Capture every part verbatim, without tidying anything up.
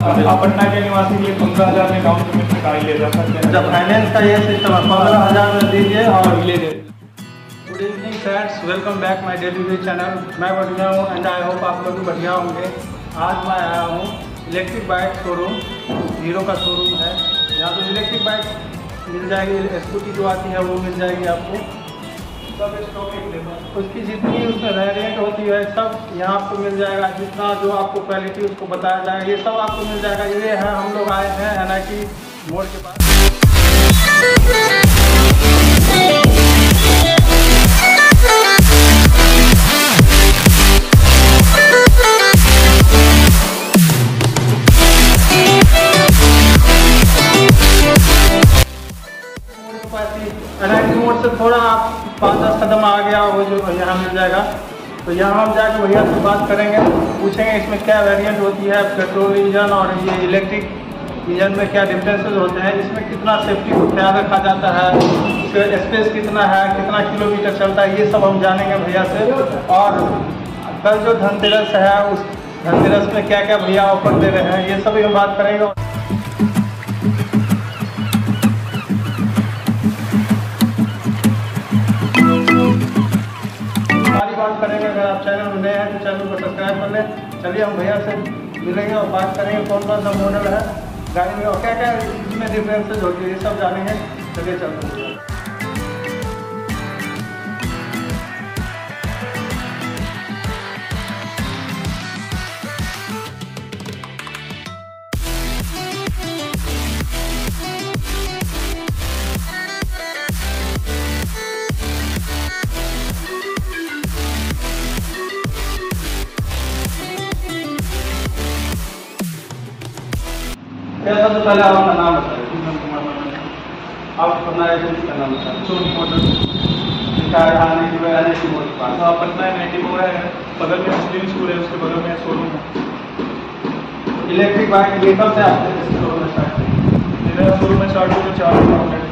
आप पटना के निवासी के लिए पंद्रह हज़ार में डाउन पेमेंट में गाड़ी ले जा सकते हैं। जब फाइनेंस का ये सिस्टम है, पंद्रह हज़ार में दीजिए और ले दे। Good evening friends, welcome back my daily video channel. मैं बढ़िया हूँ एंड आई होप आप लोग भी बढ़िया होंगे। आज मैं आया हूँ इलेक्ट्रिक बाइक शोरूम, हीरो का शोरूम है। यहाँ पे इलेक्ट्रिक बाइक मिल जाएगी, स्कूटी जो आती है वो मिल जाएगी आपको। सब स्टॉक अवेलेबल, उसकी जितनी उसमें वेरिएंट होती है सब यहाँ आपको मिल जाएगा। जितना जो आपको क्वालिटी उसको बताया जाएगा ये सब आपको मिल जाएगा। ये है, हम लोग आए हैं एन आई टी मोड़ के पास। एन आई टी मोड़ से थोड़ा आप पाँच दस कदम आ गया वो जो यहाँ मिल जाएगा। तो यहाँ हम जाकर भैया से बात करेंगे, पूछेंगे इसमें क्या वेरिएंट होती है, पेट्रोल इंजन और ये इलेक्ट्रिक इंजन में क्या डिफरेंसेस होते हैं, इसमें कितना सेफ्टी को ख्याल रखा जाता है, इसका स्पेस कितना है, कितना किलोमीटर चलता है, ये सब हम जानेंगे भैया से। और कल जो धनतेरस है उस धनतेरस में क्या क्या भैया ऑफर दे रहे हैं ये सब हम बात करेंगे। बात करेंगे, अगर आप चैनल में नए हैं तो चैनल को सब्सक्राइब कर लें। चलिए हम भैया से मिलेंगे और बात करेंगे कौन कौन सा मॉडल है गाड़ी में और क्या क्या इसमें डिफरेंसेस होती है, ये सब जानेंगे। चलिए चलते हैं। क्या सबसे पहले आप अपना नाम बताइए। आप अपना एजेंसी का नाम बताइए। सोनी मोटर आने की वजह आने की मोड़ के पास। हाँ, पटना एन आई टी मोड़ है, बगल में मुस्लिम स्कूल है, उसके बगल में शोरूम है। इलेक्ट्रिक बाइक ये कब से आपके शोरूम में स्टार्ट है? मेरा शोरूम में स्टार्ट हो चार किलोमीटर।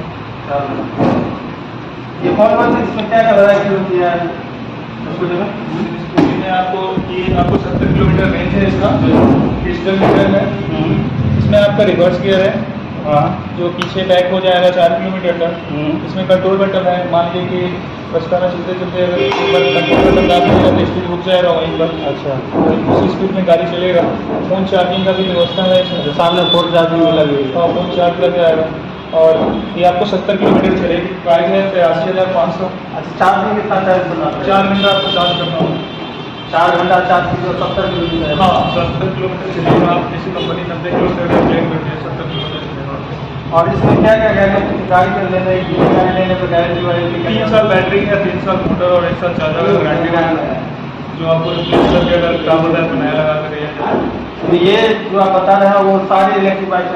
ये कौन कौन सी इसमें क्या क्या वैरायटी होती है स्कूटी में? स्कूटी में आपको ये आपको सत्तर किलोमीटर रेंज है इसका, डिजिटल मीटर है। इसमें आपका रिवर्स गियर है, हाँ, जो पीछे बैक हो जाएगा चार किलोमीटर तक। इसमें कंट्रोल बटन है, मान लीजिए कि रास्ता में चलते चलते अगर एक बार कंट्रोल बटन दाब दीजिएगा तो स्पीड रुक जाएगा वहीं पर। अच्छा, उसी स्पीड में गाड़ी चलेगा। फोन चार्जिंग का भी व्यवस्था है इसमें, सामने फोन चार्जिंग भी लगी है। हाँ, फोन चार्ज लग जाएगा और ये आपको सत्तर किलोमीटर चलेगी। प्राइस है तिरासी हज़ार पाँच सौ। अच्छा, चार्जिंग कितना चार्ज करना है? चार घंटा आपको चार्ज करना होगा। चार घंटा चार्ज कीजिए सत्तर किलोमीटर। हाँ, सत्तर किलोमीटर चलेगा। आप किसी कंपनी नब्बे किलोमीटर का क्लेम करती है, सत्तर किलोमीटर चलेगा। और इसमें क्या क्या गारंटी गाड़ी पर लेने की लेने पर गारंटी वारंटी? तीन साल बैटरी है, तीन साल मोटर और एक साल चार्जर का गारंटी है, जो आपको रिप्लेस करके अगर काम होता है तो नया लगा कर। तो ये जो आप बता रहे हैं वो सारी इलेक्ट्रिक बाइक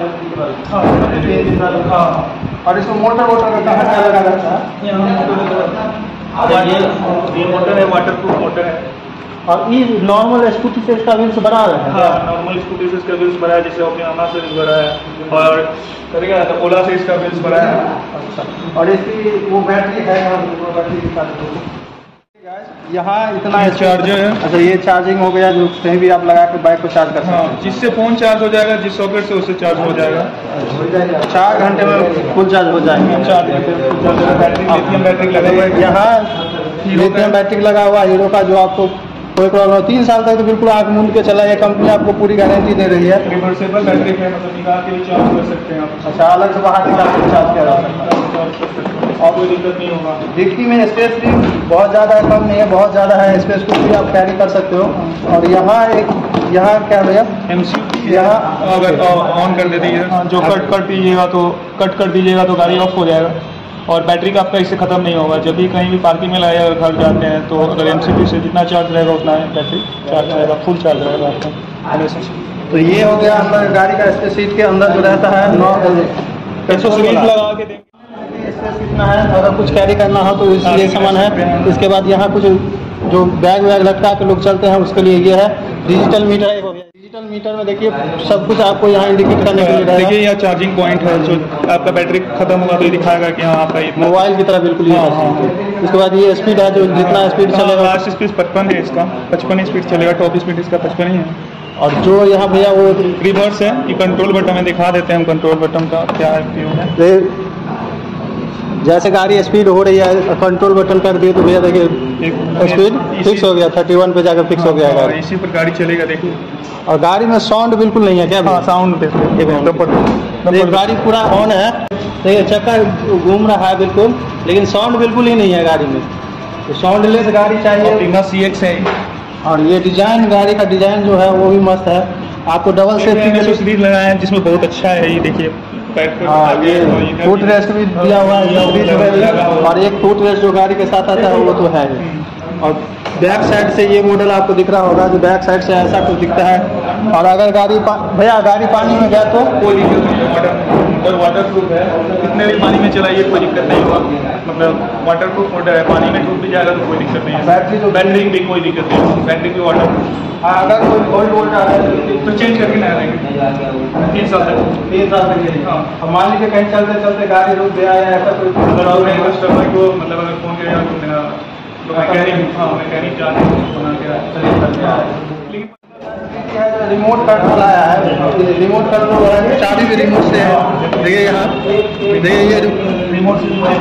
है? हाँ। और इसमें मोटर वोटर का कहाँ क्या लगा रहता है? यहाँ मोटर ये मोटर है, वाटर प्रूफ मोटर है। और ये नॉर्मल स्कूटी से इसका व्हील्स बना रहे हैं? हाँ, नॉर्मल स्कूटी से इसका व्हील्स बना है, जैसे अपने आमा से व्हील्स बना है और करेगा तो ओला से इसका व्हील्स बना है। अच्छा, और इसकी वो बैटरी है यहाँ बैटरी के साथ यहाँ इतना चार्जर है। अच्छा, ये चार्जिंग हो गया जो कहीं भी आप लगा के बाइक को चार्ज कर सकते हैं। हाँ, जिससे फोन चार्ज हो जाएगा, जिस सॉकेट से उससे चार्ज हो जाएगा। हो जाएगा चार घंटे में फुल चार्ज हो जाएगा। चार घंटे में full charge. Battery lithium battery लगा हुआ है यहाँ, लिथियम बैटरी लगा हुआ हीरो का, जो आपको कोई प्रॉब्लम तीन साल तक तो बिल्कुल आँख मूंद के चला। ये कंपनी आपको पूरी गारंटी दे रही है। रिवर्सेबल बैटरी है, मतलब निकाल के भी चार्ज कर सकते हैं आप। अच्छा, अलग से बाहर निकाल के चार्ज किया जा सकता है और कोई दिक्कत नहीं होगा। डिक्की में स्पेस भी बहुत ज़्यादा है, कम नहीं है, बहुत ज़्यादा है। स्पेस को भी आप कैरी कर सकते हो। और यहाँ एक यहाँ क्या भैया एम सी यू यहाँ अगर ऑन कर देती है, जो कट कर दीजिएगा तो कट कर दीजिएगा तो गाड़ी ऑफ हो जाएगा और बैटरी का आपका इससे ख़त्म नहीं होगा। जब भी कहीं भी पार्किंग में लगाए अगर घर जाते हैं तो अगर एम सी बी से जितना चार्ज रहेगा उतना बैटरी चार्ज रहेगा, फुल चार्ज रहेगा आपका हमेशा। तो ये हो गया अंदर गाड़ी का स्पेस। सीट के अंदर जो रहता है नौ एक सौ सीट लगा के देंगे। स्पेस इतना है, अगर कुछ कैरी करना हो तो ये सामान है। इसके बाद यहाँ कुछ जो बैग वैग लटका के लोग चलते हैं उसके लिए ये है। डिजिटल मीटर है, डिजिटल मीटर में देखिए सब कुछ आपको यहाँ इंडिकेट करने के लिए रहेगा। देखिए यहाँ चार्जिंग पॉइंट है, जो आपका बैटरी खत्म होगा तो ये दिखाएगा कि हाँ आपका मोबाइल की तरह बिल्कुल ही। उसके बाद ये स्पीड है, जो जितना स्पीड चलेगा। लास्ट स्पीड पचपन है, इसका पचपन स्पीड चलेगा, टॉप स्पीड इसका पचपन ही है। और जो यहाँ भैया वो रिवर्स है, ये कंट्रोल बटन है, दिखा देते हैं हम कंट्रोल बटन का क्या उपयोग है। जैसे गाड़ी स्पीड हो रही है कंट्रोल बटन कर दिए तो भैया देखिए स्पीड फिक्स हो गया, थर्टी वन पे जाकर फिक्स हो गया गाड़ी। इसी पर गाड़ी चलेगा देखिए। और गाड़ी में साउंड बिल्कुल नहीं है क्या? हाँ साउंड देखिए गाड़ी पूरा ऑन है, देखिए चक्का घूम रहा है बिल्कुल, लेकिन साउंड बिल्कुल ही नहीं है गाड़ी में। तो साउंडलेस गाड़ी चाहिए। ऑप्टिमा सी एक्स है। और ये डिजाइन, गाड़ी का डिजाइन जो है वो भी मस्त है। आपको डबल सेफ्टी सीट लगाया है जिसमें बहुत अच्छा है, ये देखिए हाँ, ये फुट रेस्ट भी दिया हुआ है और एक फुट रेस्ट जो गाड़ी के साथ आता है वो तो है। और बैक साइड से ये मॉडल आपको दिख रहा होगा जो बैक साइड से ऐसा कुछ दिखता है। और अगर गाड़ी भैया गाड़ी पानी में गया तो कोई दिक्कत नहीं, और वाटर प्रूफ है, कितने भी पानी में चलाइए कोई दिक्कत नहीं होगा। मतलब वाटर प्रूफ मॉडल है, पानी में डूब भी जाएगा तो कोई दिक्कत नहीं है। बैटरी तो बैटरी भी कोई दिक्कत नहीं, बैटरी भी वाटर प्रूफ। हाँ, अगर कोई गोल्ड वोल्ट आ रहा है तो चेंज करके ना रहेंगे तीन साल तक। तीन साल तक हाँ, मान लीजिए कहीं चलते चलते गाड़ी रुक गया या ऐसा कोई कस्टमर को मतलब अगर फोन करेगा तो मेरा तो मैकेनिक हाँ मैकेनिक जाने बना के रिमोट कंट्रोल आया है। रिमोट कंट्रोल है, चाबी भी रिमोट से है। देखिए यहाँ देखिए ये रिमोट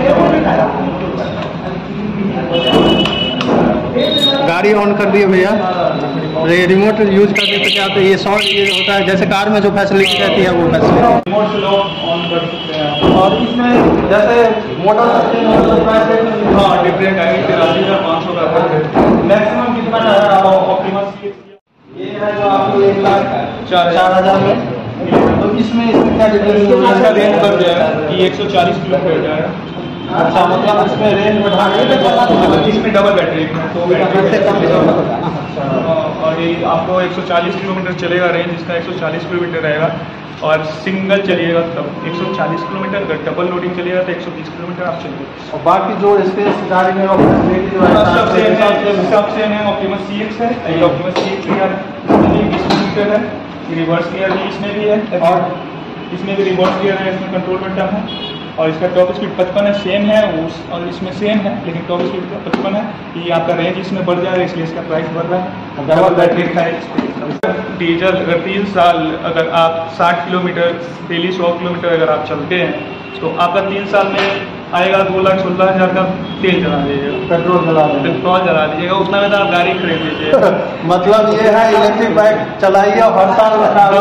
गाड़ी ऑन कर दिए भैया। ये रिमोट यूज करने से क्या होता है, ये साउंड ये होता है जैसे कार में जो फैसिलिटी रहती है वो फैसिलिटी रिमोट से लोग ऑन कर सकते हैं। और इसमें जैसे मॉडल हाँ डिफरेंट है, तिरासी हज़ार पाँच सौ का मैक्सिमम कितना का है? ऑप्टिमा ये है जो आपको एक लाख चार चार हज़ार में। तो इसमें इसमें क्या डिफरेंस इसका रेंज बढ़ जाएगा कि एक सौ चालीस किलोमीटर हो जाएगा। अच्छा, मतलब इसमें रेंज बढ़ाने इसमें डबल बैटरी तो बैटरी और ये आपको एक सौ चालीस किलोमीटर चलेगा रेंज इसका, एक सौ चालीस किलोमीटर रहेगा। और सिंगल चलिएगा तब एक सौ चालीस किलोमीटर, अगर डबल लोडिंग चलिएगा तो एक सौ बीस किलोमीटर आप चलिए। और बाकी जो स्पेस गाड़ी में सब सेम है, सब सेम है। ऑप्टिमा सी एक्स है, ये ऑप्टिमा सी एक्स बीस किलोमीटर है, रिवर्स गियर भी इसमें भी है और इसमें भी रिवर्स गियर है, इसमें कंट्रोल बटन है। और इसका टॉप स्पीड पचपन है, सेम है उस और इसमें सेम है, लेकिन टॉप स्पीड का पचपन है। ये आपका रेंज इसमें बढ़ जाएगा इसलिए इसका प्राइस बढ़ रहा है। डबल बैटरी का है। डीजल अगर तीन साल अगर आप साठ किलोमीटर डेली सौ किलोमीटर अगर आप चलते हैं तो आपका तीन साल में आएगा दो लाख सोलह हज़ार का तेल जला दीजिएगा, पेट्रोल जला पेट्रोल जला दीजिएगा, उतना में तो आप गाड़ी खरीद लीजिए। मतलब ये है इलेक्ट्रिक बाइक चलाइए और हर साल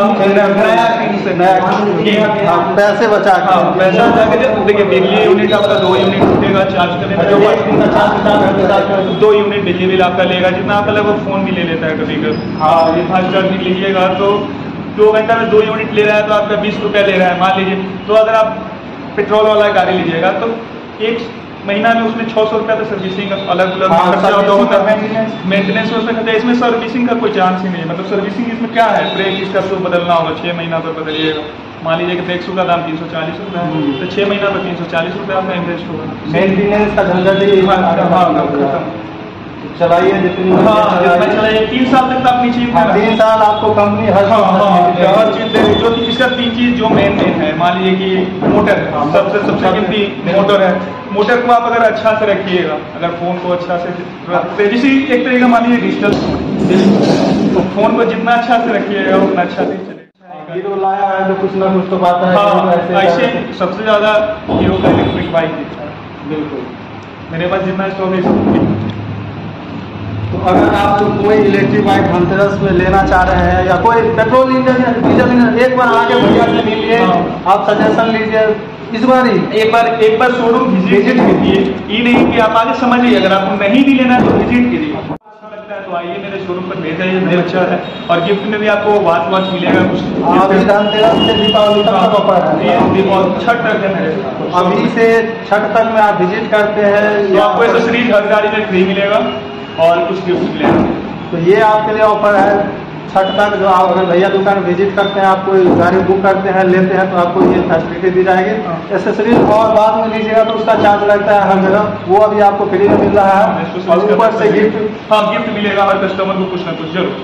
पैसे बचा हाँ पैसा बचा के देखिए बिजली यूनिट आपका दो यूनिट उठेगा चार्ज करने में, दो यूनिट बिजली बिल आपका लेगा जितना आपका लगभग फोन भी ले लेता है कभी कभी। हाँ ये फास्ट चार्जिंग लीजिएगा तो दो घंटा में दो यूनिट ले रहा है तो आपका बीस रुपया ले रहा है मान लीजिए। तो अगर आप पेट्रोल वाला गाड़ी लीजिएगा तो एक महीना में उसमें छः सौ रुपया तो सर्विसिंग अलग अलग खर्चा होता है, मेंटेनेंस उसमें खर्चा। इसमें सर्विसिंग का कोई चांस ही नहीं है। मतलब सर्विसिंग इसमें क्या है, ब्रेक इसका तो बदलना होगा, छः महीना पर बदलिएगा। मान लीजिए कि ब्रेक शू का दाम तीन सौ चालीस रुपये है तो छः महीना पर तीन सौ चालीस रुपये आपका इन्वेस्ट होगा। मेंटेनेंस का झंझट ही खत्म। चलाइए जितनी हाँ चलाइए तीन साल तक तो अपनी चीज तीन साल आपको कंपनी हर हर चीज देगी। जो इसका तीन चीज जो मेन मेन है, मान लीजिए कि मोटर सबसे सबसे कीमती मोटर है। मोटर को आप अगर अच्छा से रखिएगा, अगर फोन को अच्छा से रखते जैसे एक तरीका मान लीजिए डिजिटल, तो फोन को जितना अच्छा से रखिएगा उतना अच्छा से चलेगा। हीरो लाया है तो कुछ ना कुछ तो बात है। हाँ ऐसे सबसे ज्यादा हीरो का इलेक्ट्रिक बाइक दिखता है। बिल्कुल मेरे पास जितना स्टॉक है। तो अगर आप तो कोई इलेक्ट्रिक बाइक धनतेरस में लेना चाह रहे हैं या कोई पेट्रोल इंजन या डीजल इंजन, एक बार आगे भैया से मिलिए, आप सजेशन लीजिए। इस बार ही एक बार एक बार शोरूम विजिट कीजिए। ये नहीं कि आप आगे समझिए, अगर आपको नहीं भी लेना है तो विजिट कीजिए। अच्छा लगता है तो आइए मेरे शोरूम पर ले जाइए, बहुत अच्छा है। और गिफ्ट में भी आपको वॉच वॉच मिलेगा कुछ। अभी धनतेरस से दीपावली तक ऑफर है, दीपावली छठ तक है मेरे। अभी से छठ तक में आप विजिट करते हैं तो आपको एसेसरीज हर गाड़ी में फ्री मिलेगा और कुछ गिफ्ट मिलेगा। तो ये आपके लिए ऑफर है छठ तक। जो आप अगर भैया दुकान विजिट करते हैं, आप कोई गाड़ी बुक करते हैं लेते हैं तो आपको ये फैसिलिटी दी जाएगी। एसेसरीज और बाद में लीजिएगा तो उसका चार्ज लगता है हर जगह, वो अभी आपको फ्री में मिल रहा है। और ऊपर से गिफ्ट हाँ गिफ्ट मिलेगा हर कस्टमर को कुछ ना कुछ जरूर।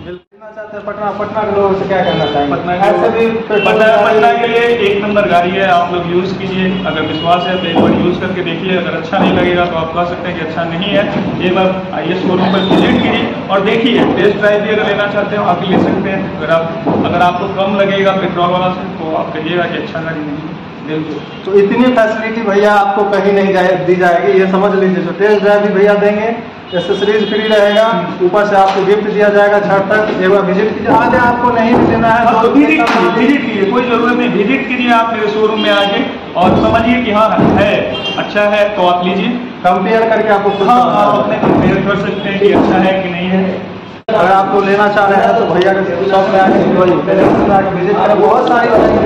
लेना चाहते हैं पटना पटना के लोगों से क्या कहना चाहेंगे? पटना ऐसे भी पटना पटना के लिए एक नंबर गाड़ी है, आप लोग यूज़ कीजिए। अगर विश्वास है तो एक बार यूज़ करके देखिए, अगर अच्छा नहीं लगेगा तो आप कह सकते हैं कि अच्छा नहीं है। एक बार आइए शोरूम पर विजिट कीजिए और देखिए, टेस्ट ड्राइव भी अगर लेना चाहते हो आप ले सकते हैं। अगर आप अगर आपको कम लगेगा पेट्रोल वाला से तो आप कहिएगा कि अच्छा गाड़ी नहीं है। बिल्कुल। तो इतनी फैसिलिटी भैया आपको कहीं नहीं जाए दी जाएगी, ये समझ लीजिए। जो टेस्ट ड्राइव भी भैया देंगे, एसेसरीज फ्री रहेगा, ऊपर से आपको गिफ्ट दिया जाएगा छठ तक। एक बार विजिट कीजिए, आगे आपको नहीं भी लेना है तो विजिट कीजिए, विजिट कीजिए, कोई जरूरत नहीं, विजिट कीजिए आप मेरे शोरूम में आके और समझिए कि हाँ है अच्छा है तो आप लीजिए। कंपेयर करके आपको खुद हाँ आप अपने कंपेयर कर सकते हैं कि अच्छा है कि नहीं है। अगर आपको लेना चाह रहे हैं तो भैया के शॉप में आके आके विजिट करें। बहुत सारी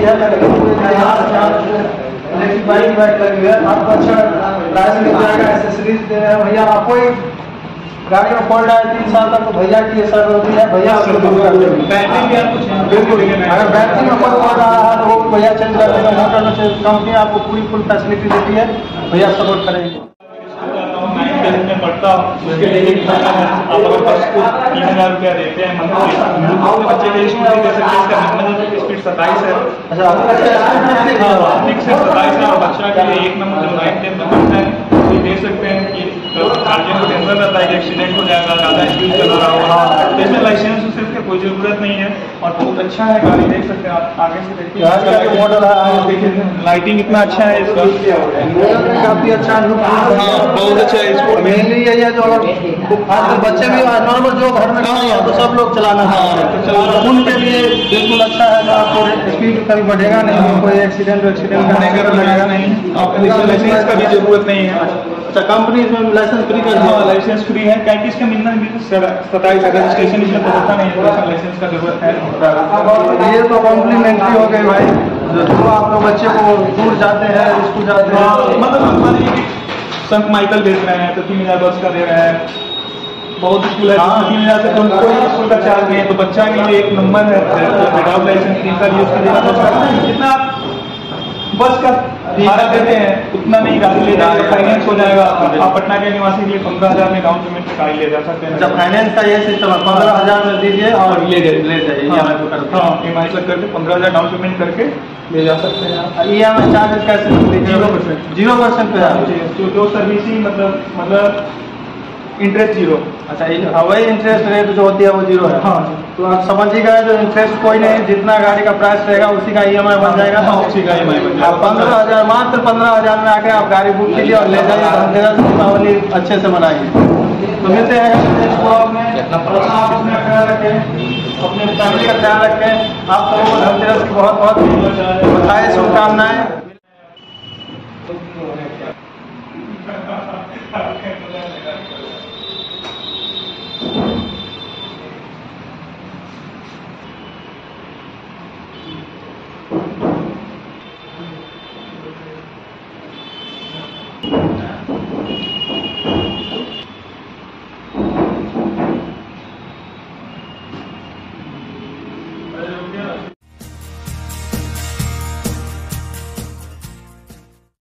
इलेक्ट्रिक बाइक बाइक लगी है, आपको अच्छा प्राइस मिल जाएगा। एसेसरीज दे रहे हैं भैया, आपको एक गाड़ी में पड़ रहा है तीन साल तक तो भैया की ये सब होती है, भैया आपको दूर कर देंगे। बैटरी भी आप कुछ बिल्कुल, अगर बैटरी में कोई पड़ रहा है तो वो भैया चेंज कर देंगे। मोटर में चेंज, कंपनी आपको पूरी फुल फैसिलिटी देती है, भैया सपोर्ट करेंगे। में पड़ता उसके लिए आप अगर बस को तीन हजार रुपया देते हैं मंथली, अपने बच्चे के लिए स्कूटी दे सकते हैं। इसका मिनिमम स्पीड सत्ताईस है, अधिक से सत्ताईस है और बच्चा के लिए एक नंबर जो नाइन टेन में पड़ता है ये दे सकते हैं कि गार्जियन को टेंशन रहता है कि एक्सीडेंट हो जाएगा, ज़्यादा स्पीड चला रहा होगा, तो इसमें लाइसेंस उसेंस की कोई ज़रूरत नहीं है और बहुत अच्छा है गाड़ी। देख सकते हैं आप आगे से देखिए मॉडल है, देखिए लाइटिंग इतना अच्छा है इसका, काफी अच्छा लुक, बहुत अच्छा है। इसको मेनली यही है जो अगर आजकल बच्चे भी नॉर्मल जो घर में नहीं है तो सब लोग चलाना है, तो चलाना उनके लिए बिल्कुल अच्छा है। जो आपको स्पीड कभी बढ़ेगा नहीं, कोई एक्सीडेंट एक्सीडेंट का नहीं लगेगा नहीं, आपको लाइसेंस का भी जरूरत नहीं है। अच्छा, कंपनी इसमें लाइसेंस फ्री कर दिया? लाइसेंस फ्री है, क्या कि इसका मिनिमम सत्ताईस रजिस्ट्रेशन इसमें तो होता नहीं है, लाइसेंस का जरूरत है। ये तो कॉम्प्लीमेंट्री हो गई भाई, जो आप लोग बच्चे को दूर जाते हैं, स्कूल जाते हैं, मतलब मान लीजिए संत माइकल दे रहे हैं तो तीन हजार बस का दे रहे हैं, बहुत स्कूल है तीन हजार से कम कोई स्कूल का चार्ज नहीं है, तो बच्चा के लिए एक नंबर है। विदाउट लाइसेंस तीन साल यूज कीजिएगा, जितना बस का भाड़ा देते हैं उतना नहीं गाड़ी ले जाएगा, फाइनेंस हो जाएगा। आप पटना के निवासी के लिए पंद्रह हजार में डाउन पेमेंट में गाड़ी ले जा सकते हैं। जब फाइनेंस का ये सिस्टम है, पंद्रह हजार में दीजिए और ले ले जाइए, हाँ ई एम आई करके पंद्रह हजार डाउन पेमेंट करके ले जा सकते हैं। ई एम आई चार्जेस कैसे? जीरो परसेंट जीरो परसेंट पे जो सर्विसिंग मतलब मतलब इंटरेस्ट जीरो। अच्छा, वही इंटरेस्ट रेट जो होती है वो जीरो है। हाँ, तो आप समझ ही गए, जो इंटरेस्ट कोई नहीं, जितना गाड़ी का प्राइस रहेगा उसी का ई एम आई बन जाएगा। हाँ, उसी का ई एम आई बन जाएगा। पंद्रह हजार मात्र पंद्रह हजार में आके आप गाड़ी बुक कीजिए और ले जाइए, धनतेरस दीपावली अच्छे से मनाइए। तो मिलते हैं नेक्स्ट ब्लॉग में। आप अपना ख्याल रखें, अपने फैमिली का ख्याल रखें। आप सबको धनतेरस की बहुत बहुत बधाई, शुभकामनाएं।